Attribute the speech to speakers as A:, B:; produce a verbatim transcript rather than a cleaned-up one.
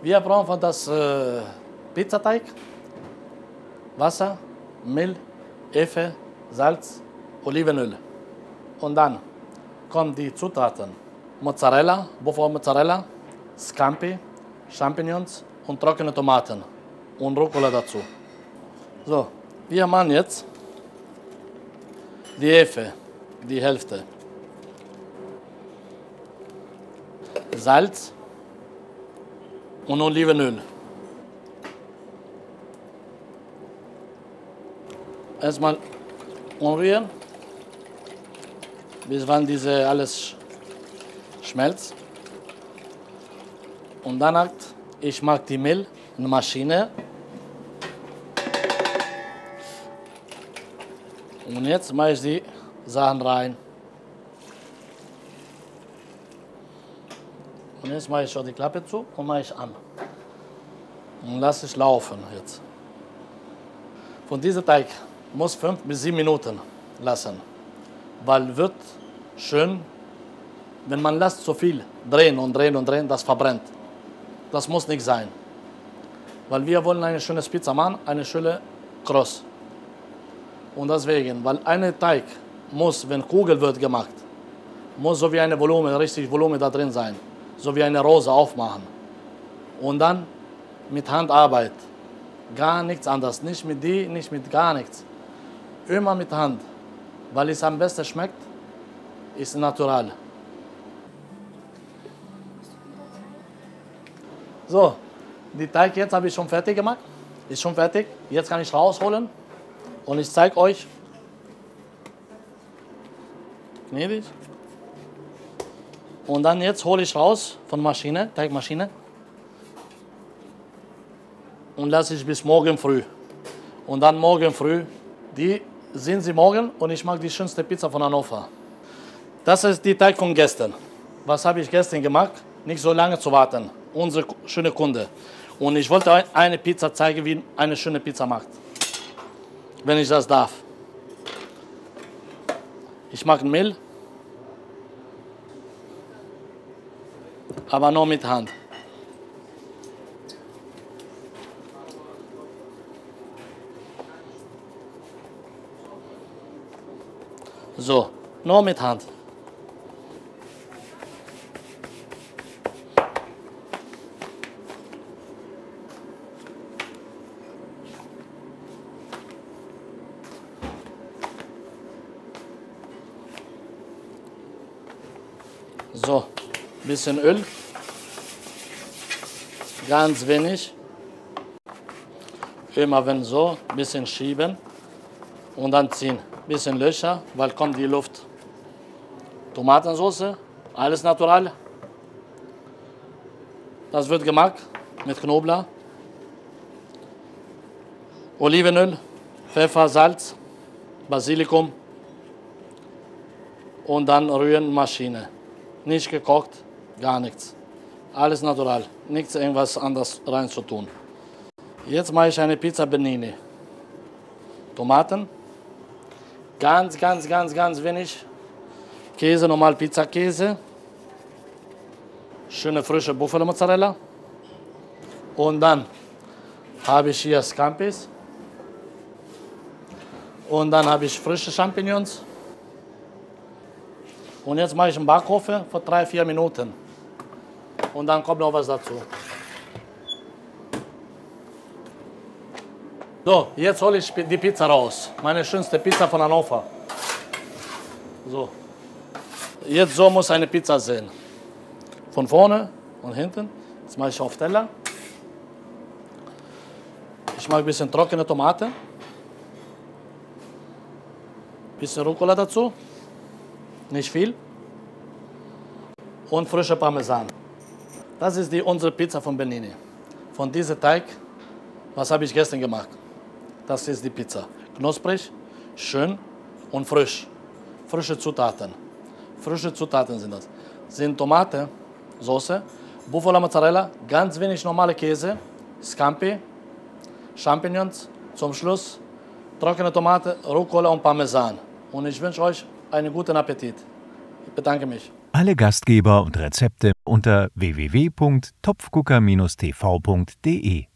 A: Wir brauchen das äh, Pizzateig, Wasser, Mehl, Hefe, Salz, Olivenöl. Und dann kommen die Zutaten: Mozzarella, Buffalo Mozzarella, Scampi, Champignons und trockene Tomaten und Rucola dazu. So, wir machen jetzt die Hefe, die Hälfte. Salz und Olivenöl. Erstmal umrühren, bis wann diese alles schmelzt. Und danach, ich mag die Mehl in der Maschine. Und jetzt mache ich die Sachen rein. Und jetzt mache ich schon die Klappe zu und mache ich an. Und lasse ich laufen jetzt. Von diesem Teig muss fünf bis sieben Minuten lassen. Weil wird schön, wenn man lässt so viel drehen und drehen und drehen, das verbrennt. Das muss nicht sein. Weil wir wollen eine schöne Pizza machen, eine schöne Kross. Und deswegen, weil ein Teig muss, wenn Kugel wird gemacht, muss so wie eine Volumen, richtig Volumen da drin sein. So wie eine Rose aufmachen. Und dann mit Handarbeit. Gar nichts anderes. Nicht mit die, nicht mit gar nichts. Immer mit Hand. Weil es am besten schmeckt, ist natural. So, die Teig jetzt habe ich schon fertig gemacht. Ist schon fertig. Jetzt kann ich rausholen. Und ich zeige euch. Gnädig. Und dann jetzt hole ich raus von der Maschine, Teigmaschine. Und lasse ich bis morgen früh. Und dann morgen früh, die sehen Sie morgen und ich mag die schönste Pizza von Hannover. Das ist die Teig von gestern. Was habe ich gestern gemacht? Nicht so lange zu warten. Unsere schöne Kunde. Und ich wollte eine Pizza zeigen, wie eine schöne Pizza macht. Wenn ich das darf. Ich mag Mehl. Aber nur mit Hand. So, nur mit Hand. So, bisschen Öl. Ganz wenig. Immer wenn so, bisschen schieben und dann ziehen. Bisschen Löcher, weil kommt die Luft. Tomatensauce, alles natural. Das wird gemacht mit Knoblauch, Olivenöl, Pfeffer, Salz, Basilikum und dann Rührenmaschine. Nicht gekocht, gar nichts. Alles natural, nichts irgendwas anderes rein zu tun. Jetzt mache ich eine Pizza Bernini. Tomaten, ganz, ganz, ganz, ganz wenig. Käse, normal Pizzakäse. Schöne frische Buffalo Mozzarella. Und dann habe ich hier Scampis. Und dann habe ich frische Champignons. Und jetzt mache ich einen Backofen für drei, vier Minuten. Und dann kommt noch was dazu. So, jetzt hole ich die Pizza raus. Meine schönste Pizza von Hannover. So. Jetzt so muss eine Pizza sehen. Von vorne und hinten. Jetzt mache ich auf Teller. Ich mache ein bisschen trockene Tomate. Ein bisschen Rucola dazu. Nicht viel. Und frische Parmesan. Das ist die, unsere Pizza von Bernini. Von diesem Teig, was habe ich gestern gemacht? Das ist die Pizza. Knusprig, schön und frisch. Frische Zutaten. Frische Zutaten sind das. Sind Tomate, Soße, Buffalo Mozzarella, ganz wenig normale Käse, Scampi, Champignons, zum Schluss trockene Tomate, Rucola und Parmesan. Und ich wünsche euch einen guten Appetit. Ich bedanke mich.
B: Alle Gastgeber und Rezepte unter w w w punkt topfgucker Bindestrich t v punkt d e.